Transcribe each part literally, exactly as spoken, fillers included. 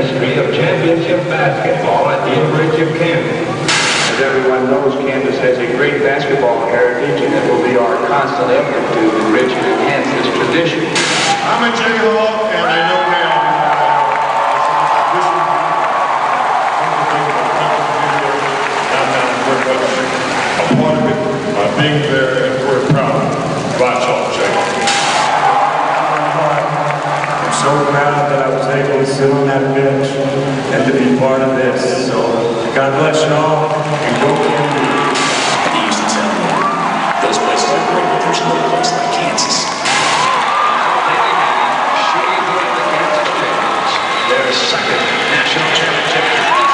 history of championship basketball at the University of Kansas. As everyone knows, Kansas has a great basketball heritage, and it will be our constant effort to enrich and enhance this tradition. I'm a Jayhawk, and I know they are. A part of it, uh, being there, and we're proud about y'all, Jayhawk. I'm so proud that I was able to sit on that bench and to be part of this. So God bless you all, and go Kansas. He used to tell me, those places are great, but there's no place like Kansas. Their second national championship.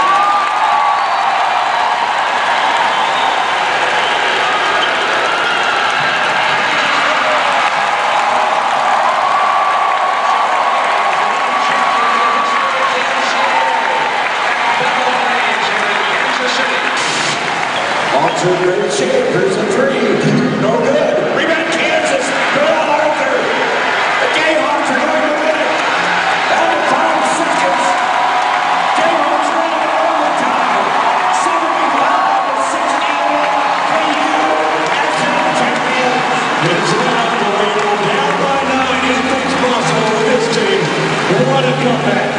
Two great shape. Here's a three. No good. Rebound Kansas. Good on Arthur. The Jayhawks are going to win it. Down to five seconds. Jayhawks are in overtime. seventy-five to sixty-one. K U national champions. It's unbelievable. Down by nine. Anything's possible with this team. What a comeback.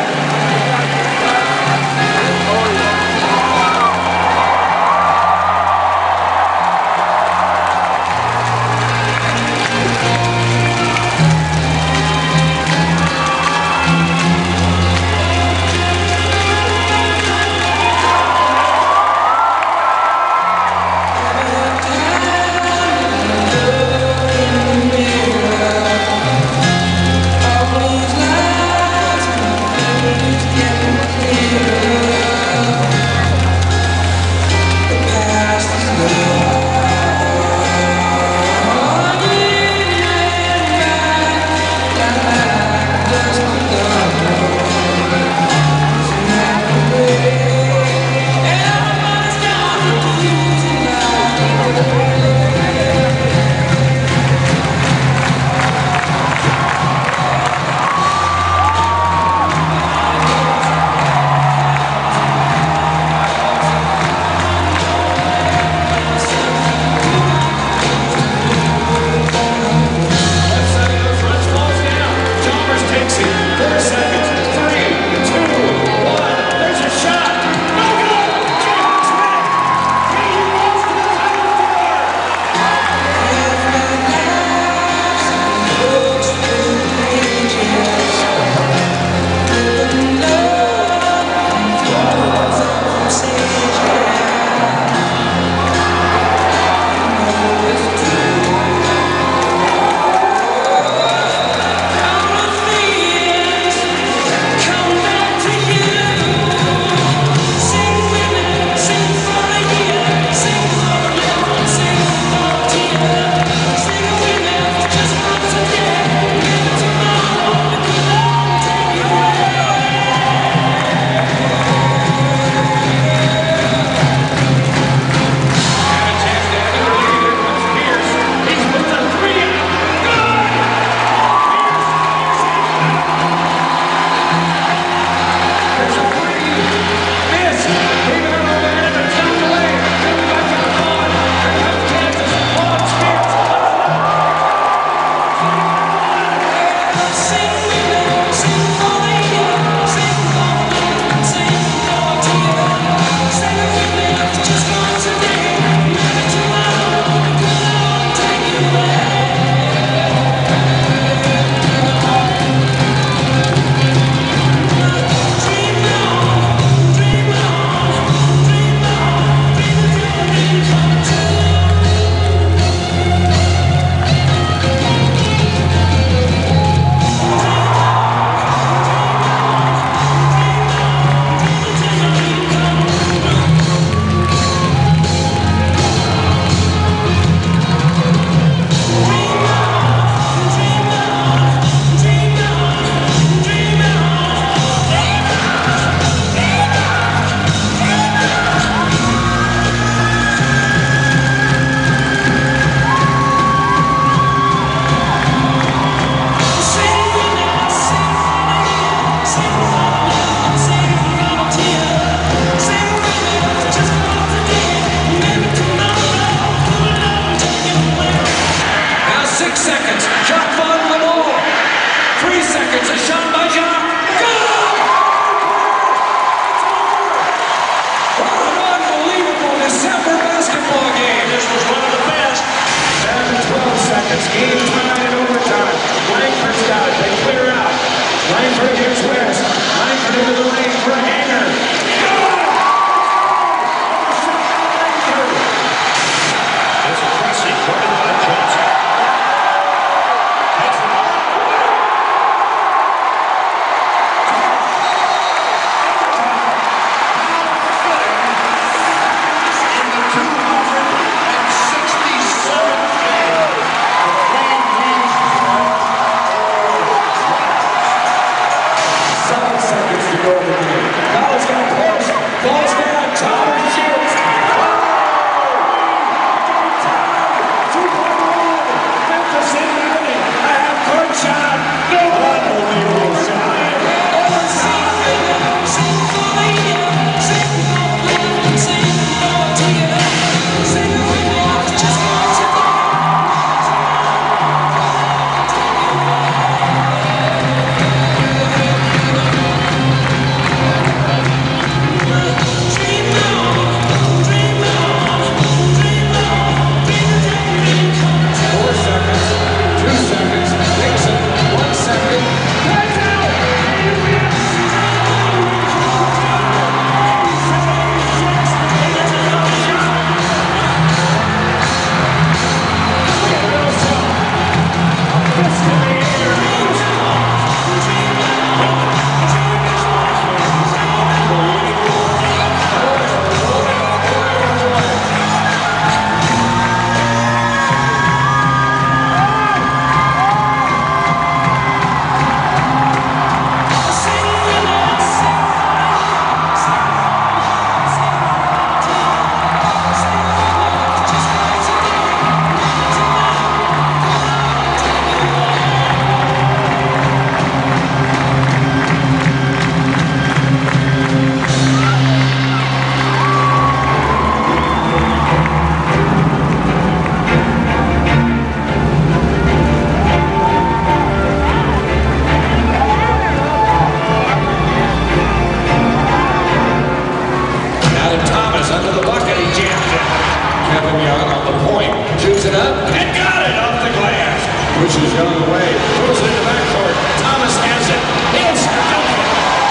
Young on the point. Shoots it up and got it off the glass. Pushes Young away. Throws it in the backcourt. Thomas has it. It's nothing.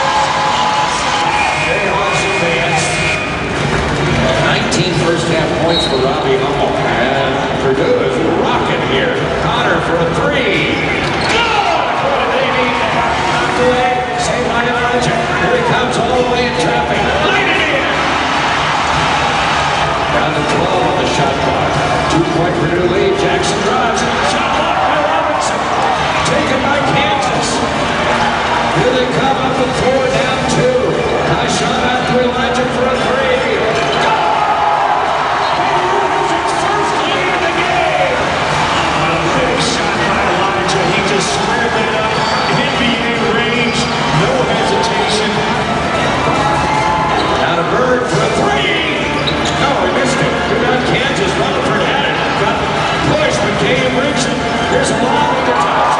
Jayhawks advance. nineteen first half points for Robbie Hummel. And Purdue is rocking here. Connor for a three. Good! What do they need? Knocked away. Saved by Elijah. Here he comes all the way in traffic. Light it in! Down to twelve on the shot clock. Two-point Purdue lead. Jackson drives. Shot clock by Robinson. Taken by Kansas. Here they come up with four, down two. High shot out to Elijah for a three. Squared that up, N B A range, no hesitation. Now to Bird for a three. No, he missed it. Rebound Kansas. Rutherford had it. Got pushed, but Cam breaks it. Here's a lob at the top.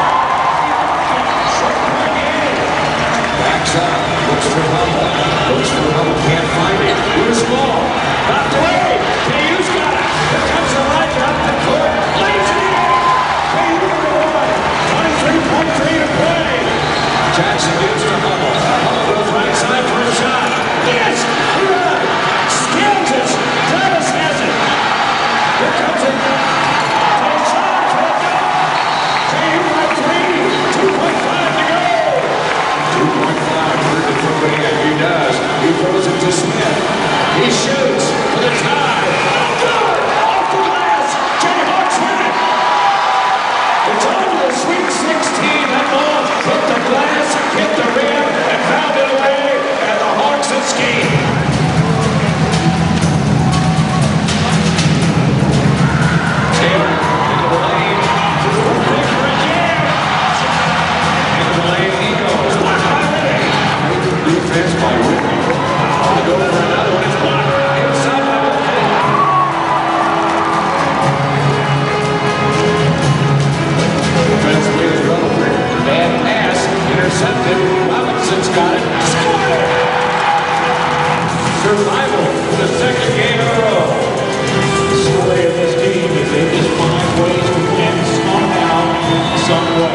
Backs up. Looks for Hummel. Looks for Hummel. Can't find it. Too small. Knocked away. K U's got it. Here comes Elijah up the court. Lays it in. K U number one. twenty-three point three to play. Jackson gives to Hummel. Hummel goes right side for a shot. Yes! Run! Kansas! Travis has it. Here comes it. Take shot. K U by three. two point five to go. two point five. Bird to throw it in. He does. He throws it to Smith. He shoots for the tie. Good! Off the glass. Jayhawks win it. It's on to the Sweet sixteen. That ball hit the glass, hit the rim, and found it away, and the Hawks escape. Taylor into the lane. Looking for a jam. Into the lane he goes. Blocked by Whitney. Good defense by Whitney. To go for another one. It's blocked. Inside by Whitney. Defensively is Rutherford. Bad pass. Intercepted. Robinson's got it. Scored! Survival for the second game in a row. The story of this team is they just find ways to win somehow, some way.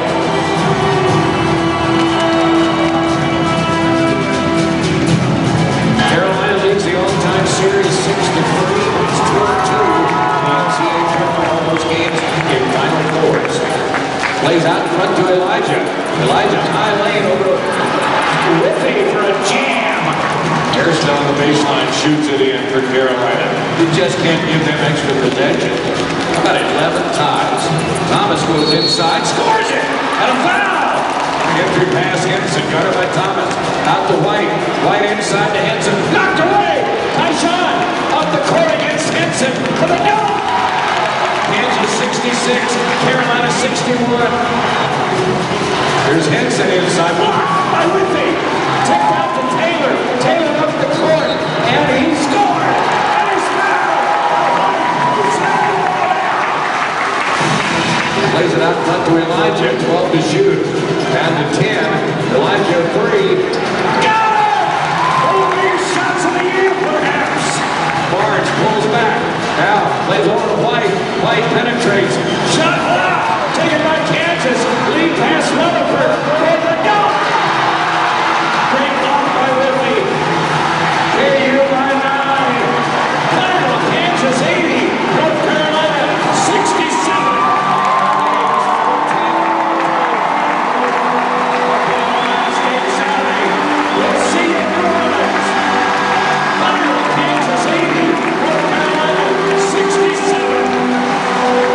Carolina leads the all-time series six to three. It's two to two. The N C double A tournament, all those games in Final Fours. Plays out in front to Elijah. Elijah high lane over to Whitney for a jam. Harris down the baseline, shoots it in for Carolina. You just can't give them extra possession. About eleven ties. Thomas goes inside, scores it, and a foul. Entry pass, Henson, guarded by Thomas. Out to White. White inside to Henson. Knocked away. Tyshawn up the court against Henson for the dunk. Kansas sixty-six, Carolina sixty-one. Here's Henson inside. Blocked by Whitney. Tipped out to Taylor. Taylor up the court. And he scored. And he's fouled. Plays it out front to Elijah. twelve to shoot. Down to ten. Elijah three. Got it! One of these shots of the year, perhaps. Barnes pulls back. Now plays over to White. White penetrates. Shot blocked. Taken by Kansas. Lead pass Rutherford. For the dunk. Great block by Whitney. K U by nine. Final Kansas eighty. North Carolina sixty-seven. We'll see you in New Orleans. Final Kansas eighty. North Carolina sixty-seven.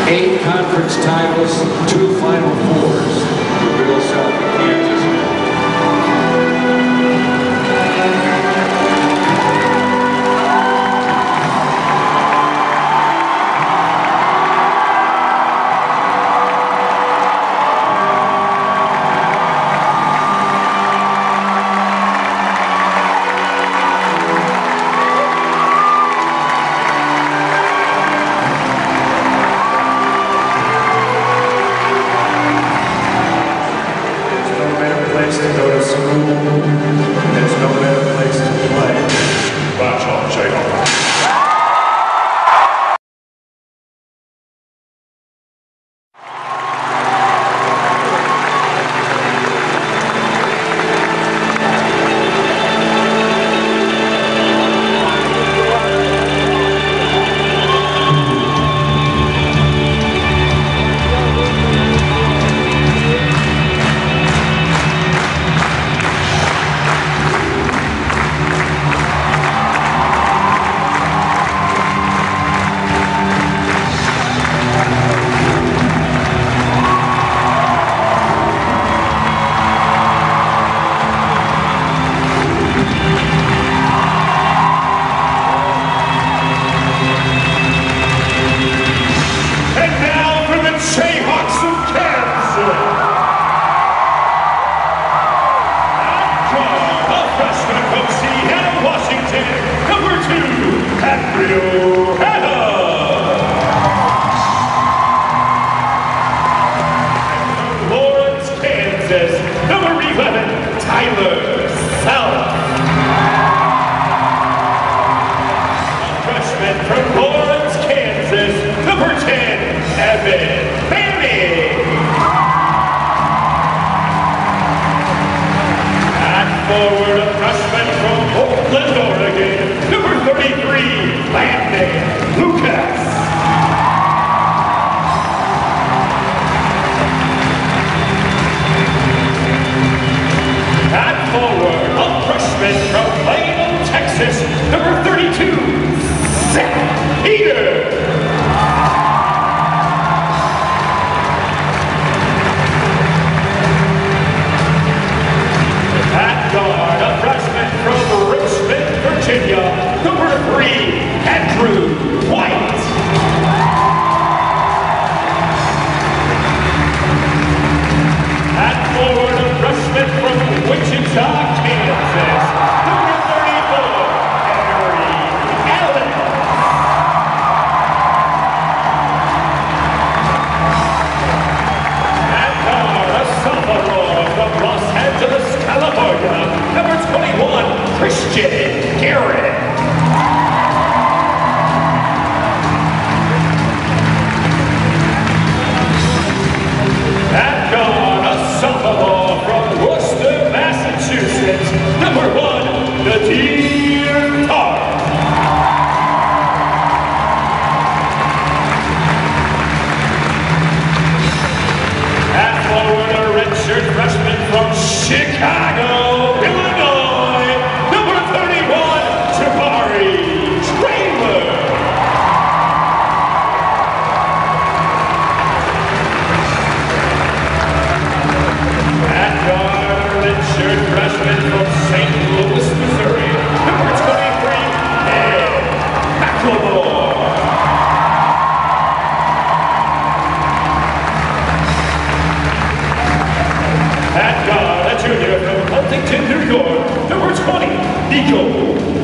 eight conference titles, two Final Fours. The real self of Kansas. To go to school, and there's no better place to play. Watch out, Jay. Forward, a freshman from Portland, Oregon, number thirty-three, Landon Lucas. At forward, a freshman from Plano, Texas, number thirty-two, Zach Peter. From Richmond, Virginia, number three, Andrew White. At forward, a freshman from Wichita, Kansas, number thirty-four, Harry Allen. At guard, a sophomore from Los Angeles, California, number twenty-one, Christian Garrett. At guard, a sophomore from Worcester, Massachusetts, number one, Nadir Tarr. At forward, a redshirt freshman from Chicago, Illinois, number thirty-one, Jabari Traylor. At guard, a redshirt freshman from Saint Louis, Missouri, number twenty-three, Ed McLemore. At guard, a junior from Huntington, New York, number twenty, Nico